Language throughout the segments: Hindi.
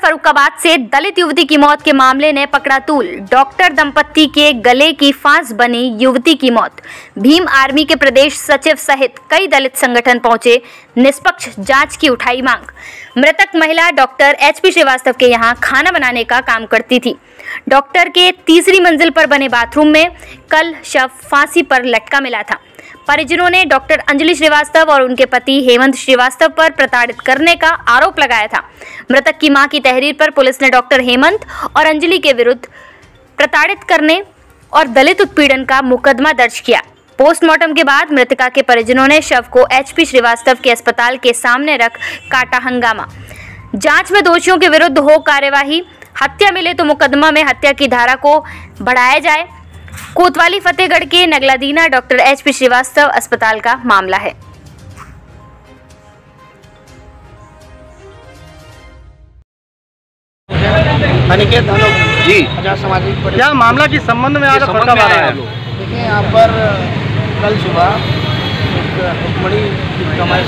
फर्रुखाबाद से दलित युवती की मौत के मामले ने पकड़ा तूल। डॉक्टर दंपत्ति के गले की फांस बनी युवती की मौत। भीम आर्मी के प्रदेश सचिव सहित कई दलित संगठन पहुंचे, निष्पक्ष जांच की उठाई मांग। मृतक महिला डॉक्टर HP श्रीवास्तव के यहां खाना बनाने का काम करती थी। डॉक्टर के तीसरी मंजिल पर बने बाथरूम में कल शव फांसी पर लटका मिला था। परिजनों ने डॉक्टर अंजलि श्रीवास्तव और उनके पति हेमंत श्रीवास्तव पर प्रताड़ित करने का आरोप लगाया था। मृतक की मां की तहरीर पर पुलिस ने डॉक्टर हेमंत और अंजलि के विरुद्ध प्रताड़ित करने और दलित उत्पीड़न का मुकदमा दर्ज किया। पोस्टमार्टम के बाद मृतका के परिजनों ने शव को HP श्रीवास्तव के अस्पताल के सामने रख काटा हंगामा। जांच में दोषियों के विरुद्ध हो कार्यवाही। हत्या मिले तो मुकदमा में हत्या की धारा को बढ़ाया जाए। कोतवाली फतेहगढ़ के नगलादीना डॉक्टर HP श्रीवास्तव अस्पताल का मामला है। अनिकेत जी, सामाजिक क्या मामला के संबंध में आज फर्रुखाबाद आया? देखिए, यहाँ पर कल सुबह एक बड़ी हमारे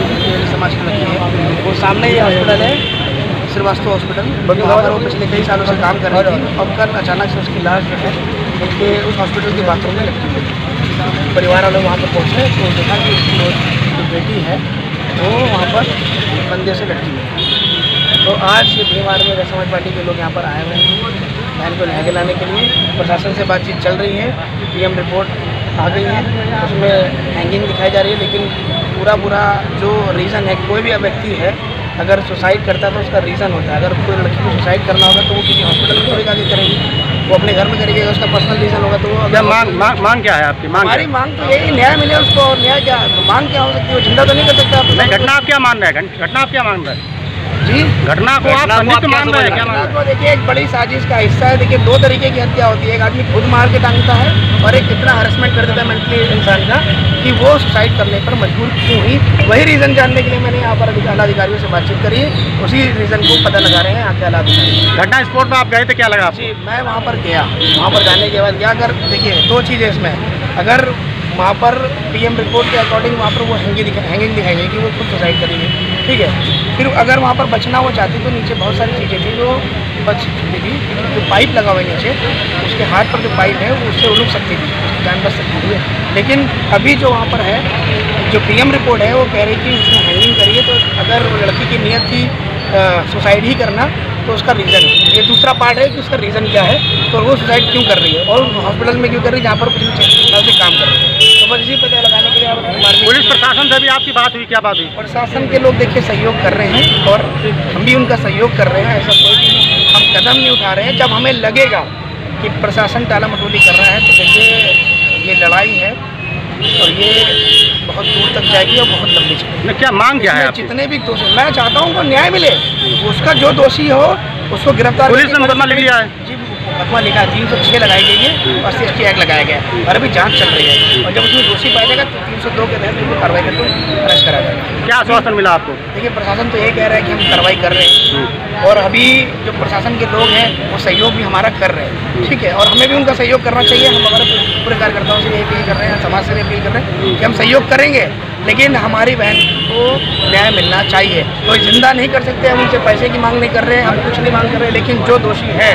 समाज की लड़की है, वो सामने ही हॉस्पिटल है, श्रीवास्तव हॉस्पिटल। वहाँ पर वो पिछले कई सालों से काम कर रही थी और कल अचानक से उसकी लाश जो है उसके उस हॉस्पिटल के बाथरूम में लटकी हुई। परिवार वाले वहाँ पर पहुँचे तो देखा कि उसकी जो बेटी है वो वहाँ पर बंदे से लटकी हुई है। तो आज ये भीम आर्मी समाज पार्टी के लोग यहाँ पर आए हुए हैं बहन को न्याय दिलाने के लिए। प्रशासन से बातचीत चल रही है, PM रिपोर्ट आ गई है, उसमें हैंगिंग दिखाई जा रही है। लेकिन पूरा जो रीज़न है, कोई भी व्यक्ति है अगर सुसाइड करता है तो उसका रीज़न होता है। अगर कोई लड़की को सुसाइड करना होगा तो वो किसी हॉस्पिटल में थोड़ी जाके करेगी, वो अपने घर में करेगी। अगर उसका पर्सनल रीज़न होगा तो वो क्या मांग क्या है आपकी? हमारी मांग तो यही न्याय मिले उसको। न्याय क्या मांग क्या हो सकती है? वो जिंदा तो नहीं कर सकता। घटना आप क्या मान रहे हैं? घटना आप क्या मान रहे हैं जी? घटना को आप संदिग्ध मान रहे हैं? क्या मान रहे हैं? देखिए, एक बड़ी साजिश का हिस्सा है। देखिए, दो तरीके की हत्या होती है। एक आदमी खुद मार के टांगता है और एक इतना हरेसमेंट कर देता है मेंटली इंसान का कि वो सुसाइड करने पर मजबूर क्यों हुई। वही रीज़न जानने के लिए मैंने यहाँ पर आला अधिकारियों से बातचीत करी है। उसी रीज़न को पता लगा रहे हैं यहाँ के आला अधिकारी। घटना स्पॉट पर आप गए थे, क्या लगा आपको? जी, मैं वहाँ पर गया। वहाँ पर जाने के बाद क्या, अगर देखिए दो चीज़ें इसमें, अगर वहाँ पर PM रिपोर्ट के अकॉर्डिंग वहाँ पर वो हैंगिंग दिखाएंगे कि वो खुद सुसाइड करेंगे, ठीक है। फिर अगर वहाँ पर बचना वो चाहती तो नीचे बहुत सारी चीज़ें थी जो बच चुकी थी। जो पाइप लगा हुआ है नीचे, उसके हाथ पर जो पाइप है वो उससे उलझ सकती थी, उसकी जान बच सकती थी। लेकिन अभी जो वहाँ पर है, जो PM रिपोर्ट है वो कह रही कि उसने हैंगिंग करी है। तो अगर वो लड़की की नीयत थी सुसाइड ही करना तो उसका रीज़न है। ये दूसरा पार्ट है कि उसका रीज़न क्या है, तो वो सुसाइड क्यों कर रही है और हॉस्पिटल में क्यों कर रही है जहाँ पर कुछ से काम कर रही है। तो बस इसी पता लगाने के लिए पुलिस प्रशासन से भी आपकी बात हुई? क्या बात हुई? प्रशासन के लोग देखिए सहयोग कर रहे हैं और हम भी उनका सहयोग कर रहे हैं। ऐसा कोई भी हम कदम नहीं उठा रहे हैं। जब हमें लगेगा कि प्रशासन टाला मटोली कर रहा है तो देखिए ये लड़ाई है और ये बहुत दूर तक जाएगी और बहुत लंबी चलेगी। क्या मांग क्या है? जितने भी दोषी, मैं चाहता हूँ उनको न्याय मिले। उसका जो दोषी हो उसको गिरफ्तार। पुलिस ने मुकदमा लिख लिया है? जी, मुकदमा लिखा है। 306 लगाई गई है और SC एक्ट लगाया गया है और अभी जांच चल रही है। और जब उसमें दोषी पाया जाएगा तो 302 के तहत उनको कार्रवाई करके अरेस्ट कराया जाएगा। क्या आश्वासन मिला आपको? देखिए, प्रशासन तो ये कह रहा है कि हम कार्रवाई कर रहे हैं और अभी जो प्रशासन के लोग हैं वो सहयोग भी हमारा कर रहे हैं, ठीक है। और हमें भी उनका सहयोग करना चाहिए। हम हमारे पूरे कार्यकर्ताओं से ये अपील कर रहे हैं, समाज से भी अपील कर रहे हैं कि हम सहयोग करेंगे, लेकिन हमारी बहन को न्याय मिलना चाहिए। कोई जिंदा नहीं कर सकते, हम उनसे पैसे की मांग नहीं कर रहे हैं, हम कुछ नहीं मांग कर रहे हैं, लेकिन जो दोषी है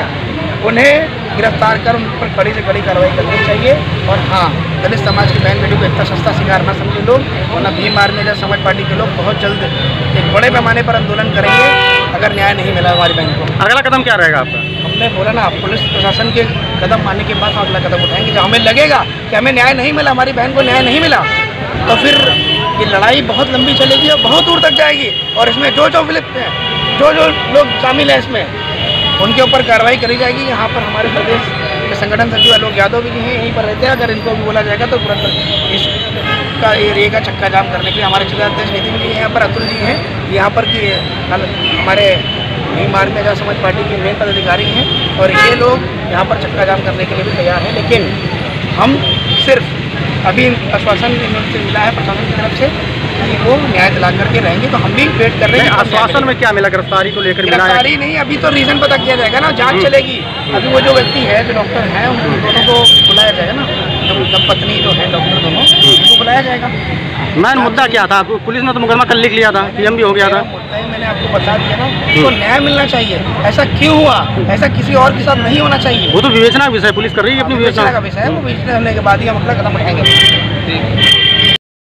उन्हें गिरफ्तार कर उन पर कड़ी से कड़ी कार्रवाई करनी चाहिए। और हाँ, दलित समाज की बहन बेटी को इतना सस्ता शिकार ना समझे लोग, वरना भीम आर्मी समाज पार्टी के लोग बहुत जल्द एक बड़े पैमाने पर आंदोलन करेंगे अगर न्याय नहीं मिला हमारी बहन को। अगला कदम क्या रहेगा आपका? हमने बोला ना, पुलिस प्रशासन के कदम आने के बाद हम अगला कदम उठाएंगे। जब हमें लगेगा कि हमें न्याय नहीं मिला, हमारी बहन को न्याय नहीं मिला, तो फिर ये लड़ाई बहुत लंबी चलेगी और बहुत दूर तक जाएगी। और इसमें जो विलिप्त हैं, जो लोग शामिल हैं इसमें, उनके ऊपर कार्रवाई करी जाएगी। यहाँ पर हमारे प्रदेश के संगठन सचिव आलोक यादव भी हैं, यहीं पर रहते हैं। अगर इनको भी बोला जाएगा तो तुरंत इसका एरिया का चक्का जाम करने के लिए हमारे जिलाध्यक्ष नितिन जी यहाँ पर, अतुल जी हैं यहाँ पर की हमारे भीम आर्मी समाज पार्टी के मेन पदाधिकारी हैं और ये लोग यहाँ पर चक्का जाम करने के लिए भी तैयार हैं। लेकिन हम सिर्फ अभी आश्वासन इनसे मिला है प्रशासन की तरफ से कि वो न्याय दिला करके रहेंगे, तो हम भी वेट कर रहे हैं। आश्वासन में क्या मिला? गिरफ्तारी को लेकर? गिरफ्तारी नहीं, अभी तो रीजन पता किया जाएगा ना, जांच चलेगी। अभी वो जो व्यक्ति है, जो डॉक्टर है, उन दोनों को बुलाया जाएगा ना, पत्नी जो है डॉक्टर दोनों, उनको बुलाया जाएगा। मैन मुद्दा क्या था? पुलिस ने तो मुकदमा कल लिख लिया था, PM भी हो गया था। मैंने आपको बता दिया ना, तो न्याय मिलना चाहिए। ऐसा क्यों हुआ? ऐसा किसी और के साथ नहीं होना चाहिए। वो तो विवेचना का विषय, पुलिस कर रही है अपनी विवेचना विवेचना का विषय है, वो विवेचना होने के बाद ही हम अपना कदम उठाएंगे।